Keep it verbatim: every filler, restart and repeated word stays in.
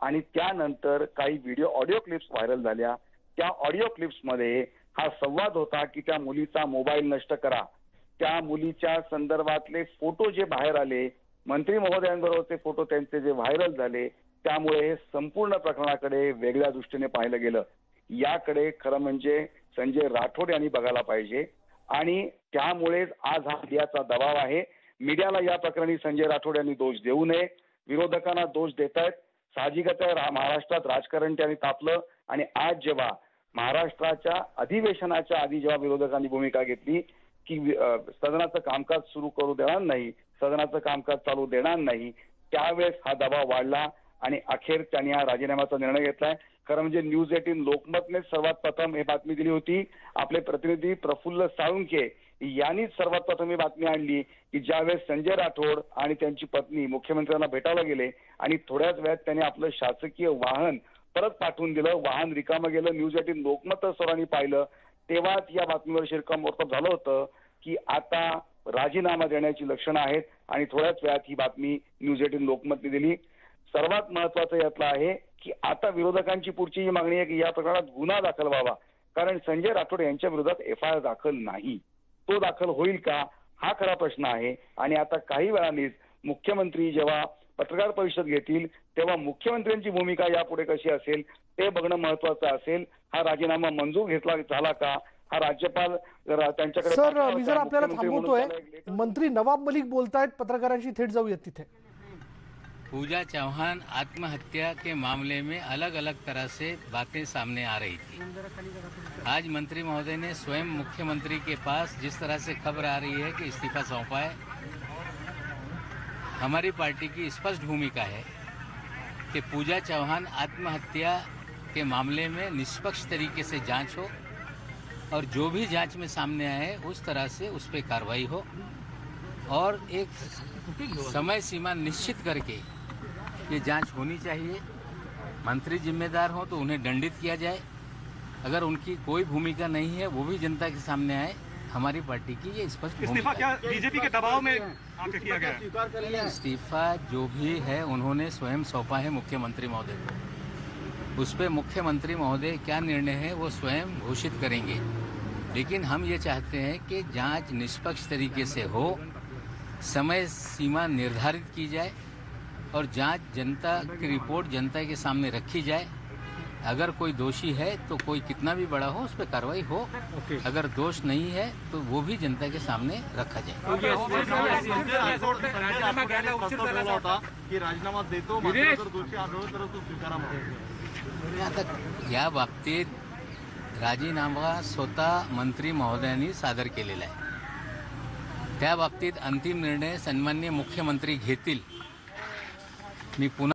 आणि त्यानंतर काही व्हिडिओ ऑडिओ क्लिप्स व्हायरल झाल्या। त्या ऑडिओ क्लिप्समध्ये हा संवाद होता की त्या मुलीचा मोबाईल नष्ट करा। त्या मुलीच्या संदर्भातले फोटो जे बाहेर आले, मंत्री महोदयांबरोबरचे फोटो त्यांचे जे व्हायरल झाले, त्यामुळे हे संपूर्ण प्रकरणाकडे वेगळ्या दृष्टीने पाहिलं गेलं। याकडे खरं म्हणजे संजय राठोड यांनी बघायला पाहिजे आणि त्यामुळेच आज हा मीडियाचा दबाव आहे। मीडियाला या प्रकरणी संजय राठोड यांनी दोष देऊ नये, विरोधकांना दोष देत आहेत। साहजिकच आहे महाराष्ट्रात राजकारण त्यांनी तापलं आणि आज जेव्हा महाराष्ट्राच्या अधिवेशनाच्या आधी जेव्हा विरोधकांनी भूमिका घेतली की सदनाचं कामकाज सुरू करू देणार नाही, सदनाचं कामकाज चालू देणार नाही, त्यावेळेस हा दबाव वाढला आणि अखेर त्यांनी हा राजीनाम्याचा निर्णय घेतलाय। खरं म्हणजे न्यूज एटीन लोकमतने सर्वात प्रथम ही बातमी दिली होती। आपले प्रतिनिधी प्रफुल्ल साळुंखे यांनीच सर्वात प्रथम ही बातमी आणली की ज्यावेळेस संजय राठोड आणि त्यांची पत्नी मुख्यमंत्र्यांना भेटायला गेले आणि थोड्याच वेळात त्यांनी आपलं शासकीय वाहन परत पाठवून दिलं, वाहन रिकामं गेलं। न्यूज एटीन लोकमत सरांनी पाहिलं तेव्हाच या बातमीवर शिरकामोर्तब झालं होतं की आता राजीनामा देण्याची लक्षणं आहेत आणि थोड्याच वेळात ही बातमी न्यूज एटीन लोकमतने दिली। सर्वात महत्वाचं यातलं आहे की आता विरोधकांची पुढची ही मागणी आहे की या प्रकरणात गुन्हा दाखल व्हावा, कारण संजय राठोड यांच्या विरोधात एफ आय आर दाखल नाही। तो दाखल होईल का हा खरा प्रश्न आहे आणि आता काही वेळांनीच मुख्यमंत्री जेव्हा पत्रकार परिषद घेतील तेव्हा मुख्यमंत्र्यांची भूमिका यापुढे कशी असेल ते बघणं महत्वाचं असेल। हा राजीनामा मंजूर घेतला झाला का, हा राज्यपाल त्यांच्याकडे सर मी जर आपल्याला थांबवतोय, मंत्री नवाब मलिक बोलतायत, पत्रकारांशी थेट जाऊयात तिथे। पूजा चौहान आत्महत्या के मामले में अलग अलग तरह से बातें सामने आ रही थी। आज मंत्री महोदय ने स्वयं मुख्यमंत्री के पास जिस तरह से खबर आ रही है कि इस्तीफा सौंपा है, हमारी पार्टी की स्पष्ट भूमिका है कि पूजा चौहान आत्महत्या के मामले में निष्पक्ष तरीके से जांच हो और जो भी जांच में सामने आए उस तरह से उस पर कार्रवाई हो और एक समय सीमा निश्चित करके ये जांच होनी चाहिए। मंत्री जिम्मेदार हो तो उन्हें दंडित किया जाए, अगर उनकी कोई भूमिका नहीं है वो भी जनता के सामने आए। हमारी पार्टी की ये स्पष्ट इस्तीफा क्या बीजेपी के दबाव में आके किया गया? इस्तीफा जो भी है उन्होंने स्वयं सौंपा है मुख्यमंत्री महोदय को, उस पर मुख्यमंत्री महोदय क्या निर्णय है वो स्वयं घोषित करेंगे। लेकिन हम ये चाहते हैं कि जांच निष्पक्ष तरीके से हो, समय सीमा निर्धारित की जाए और जांच जनता की रिपोर्ट जनता के सामने रखी जाए। अगर कोई दोषी है तो कोई कितना भी बड़ा हो उस पर कार्रवाई हो, अगर दोष नहीं है तो वो भी जनता के सामने रखा जाए। आता या बाबतीत राजीनामा स्वतः मंत्री महोदयांनी सादर केलेला आहे। त्या बाबतीत अंतिम निर्णय सन्माननीय मुख्यमंत्री घेतील। मी पुन्हा